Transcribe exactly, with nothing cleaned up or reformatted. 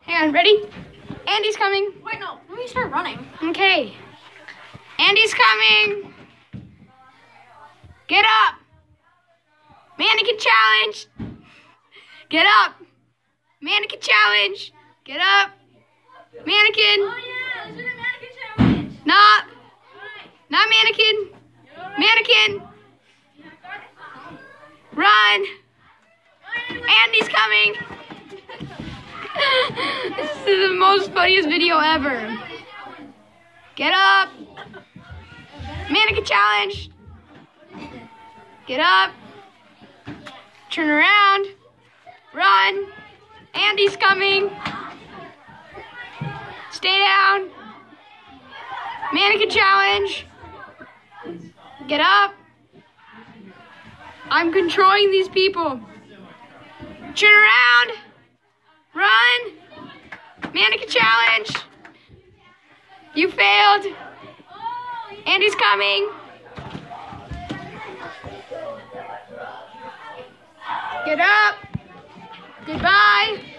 Hang on, ready? Andy's coming. Wait, no. Let me start running. Okay. Andy's coming. Get up. Mannequin challenge. Get up. Mannequin challenge. Get up. Mannequin. Oh, yeah. Let's do the mannequin challenge. Not. Right. Not mannequin. Right. Mannequin. Run. Andy's coming. This is the most funniest video ever. Get up. Mannequin challenge. Get up. Turn around. Run. Andy's coming. Stay down. Mannequin challenge. Get up. I'm controlling these people. Turn around. Run. Mannequin challenge. You failed. Andy's coming. Get up. Goodbye.